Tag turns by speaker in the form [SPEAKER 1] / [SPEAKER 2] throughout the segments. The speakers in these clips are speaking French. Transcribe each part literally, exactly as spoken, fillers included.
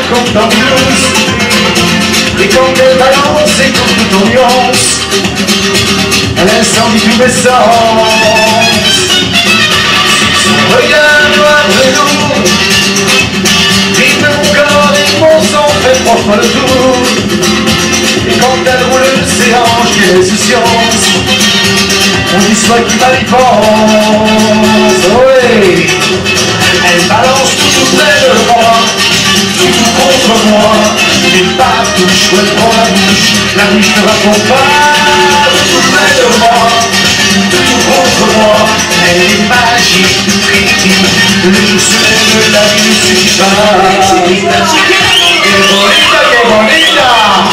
[SPEAKER 1] comme dans blues. Et quand elle balance, écoute ton nuance, elle incendie tous mes sens. Son regard noir et lourd rythme mon corps et mon sang fait propre le tour. Et quand elle roule ses hanches, quelle insouciance, on dit soit qui mal y pense. Oh oui, elle balance tout près de moi, tout contre moi. Les patouches, ouais, prends la bouche, la bouche ne raconte pas. Tout près de moi, tout contre moi. Elle est magique, pretty, le jour se lève, la vie ne suffit pas. Que bonita, que bonita.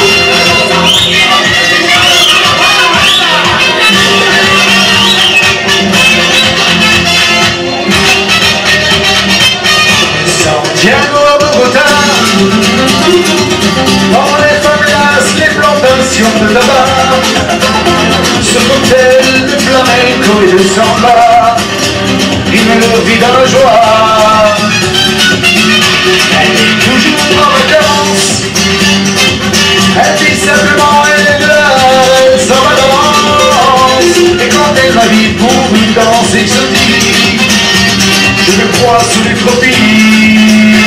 [SPEAKER 1] Santiago à Bogota, dans les favelas, les plantations de tabac, ce cocktail de flamenco et de samba rime leur vie dans la joie. Elle est toujours en vacances, elle vit simplement, elle est là, elle s'en va danse. Et quand elle m'habille pour une danse exotique, je me crois sous les tropiques.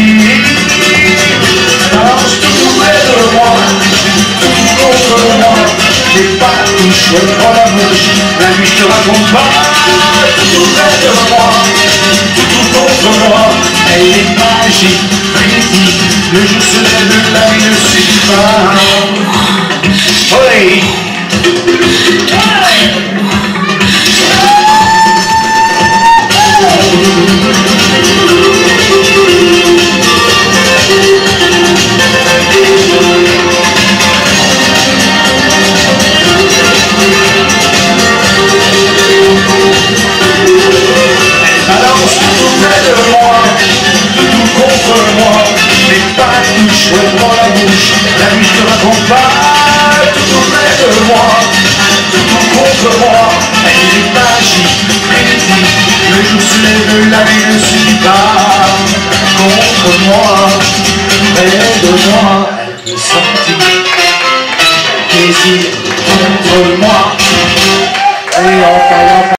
[SPEAKER 1] Balance tout près de moi, tout contre moi. Les patouches, je prends la bouche, la nuit je te raconte pas. Tout près de moi, tout contre moi. Elle est magique, pretty, le jour se lève, la vie ne suffit pas. Oui. Je prends la bouche, la nuit je te raconte pas. Tout près de moi, tout contre moi. Elle est magique, pretty, le jour se lève, la vie ne suffit pas. Contre moi, près de moi, elle me sentit plaisir contre moi. Oui, enfin, enfin.